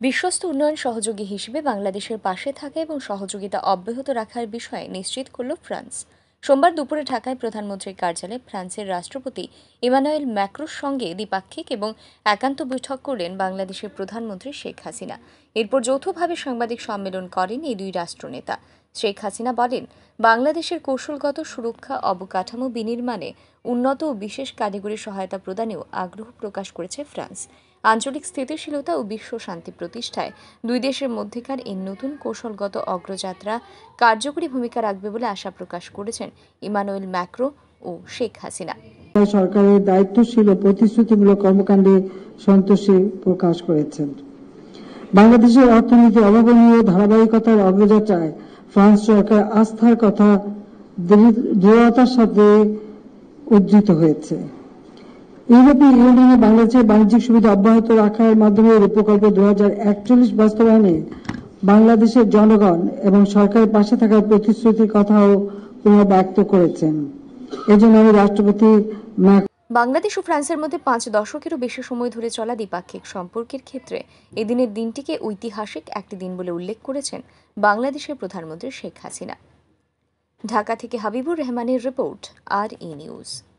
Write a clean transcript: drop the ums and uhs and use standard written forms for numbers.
বিশ্বস্ত উন্নয়ন সহযোগী হিসেবে বাংলাদেশের পাশে থাকা এবং সহযোগিতা অব্যাহত রাখার বিষয়ে নিশ্চিত করল ফ্রান্স। সোমবার দুপুরে ঢাকায় প্রধানমন্ত্রীর কার্যালয়ে ফ্রান্সের রাষ্ট্রপতি ইমানুয়েল ম্যাক্রোর সঙ্গে দ্বিপাক্ষিক এবং একান্ত বৈঠক করলেন বাংলাদেশের প্রধানমন্ত্রী শেখ হাসিনা। এরপর যৌথভাবে সাংবাদিক সম্মেলন করেন এই দুই রাষ্ট্রনেতা। শেখ হাসিনা বলেন, বাংলাদেশের কৌশলগত সুরক্ষা অবকাঠামো বিনির্মাণে উন্নত ও বিশেষ কারিগরি সহায়তা প্রদানেও আগ্রহ প্রকাশ করেছে ফ্রান্স। আঞ্চলিক স্থিতিশীলতা ও বিশ্ব শান্তি প্রতিষ্ঠায় দুই দেশের মধ্যেকার এই নতুন কৌশলগত অগ্রযাত্রা কার্যকরী ভূমিকা রাখবে বলে আশা প্রকাশ করেছেন ইমানুয়েল ম্যাক্রো ও শেখ হাসিনা। সরকারের দায়িত্বশীল ও প্রতিশ্রুতিমূলক কর্মকাণ্ডে সন্তোষী প্রকাশ করেছেন। বাংলাদেশের অর্থনীতি অভাবনীয় ধারাবাহিকতার অগ্রযাত্রায় ফ্রান্স সরকার আস্থার কথা দৃঢ়তার সাথে উদ্ধৃত হয়েছে। ইউরোপীয় ইউনিয়নে বাংলাদেশের বাণিজ্যিক সুবিধা অব্যাহত রাখার মাধ্যমে এই প্রকল্প 2041 বাস্তবায়নে বাংলাদেশের জনগণ এবং সরকারের পাশে থাকার প্রতিশ্রুতির কথাও পুনর্ব্যক্ত করেছেন। এজন্য আমি রাষ্ট্রপতি বাংলাদেশ ও ফ্রান্সের মধ্যে 5 দশকেরও বেশি সময় ধরে চলা দ্বিপাক্ষিক সম্পর্কের ক্ষেত্রে এদিনের দিনটিকে ঐতিহাসিক একটি দিন বলে উল্লেখ করেছেন বাংলাদেশের প্রধানমন্ত্রী শেখ হাসিনা। ঢাকা থেকে হাবিবুর রহমানের রিপোর্ট, আর ই নিউজ।